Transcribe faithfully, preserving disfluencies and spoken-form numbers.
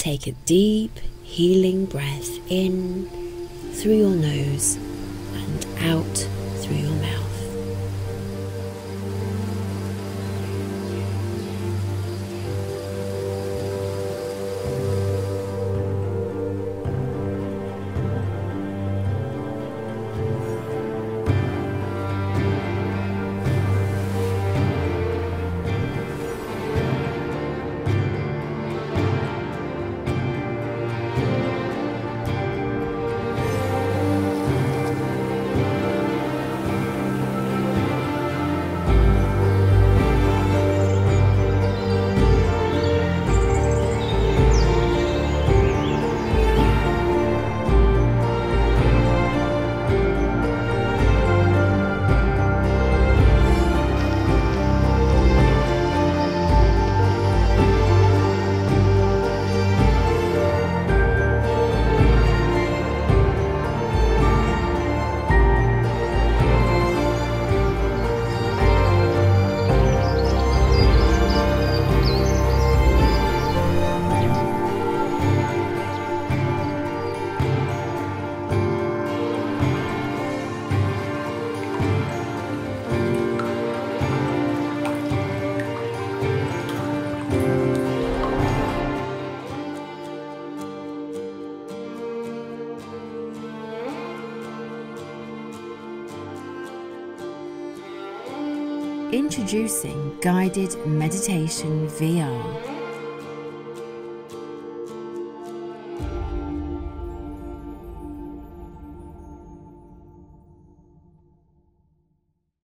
Take a deep, healing breath in through your nose and out through your mouth. Introducing Guided Meditation V R.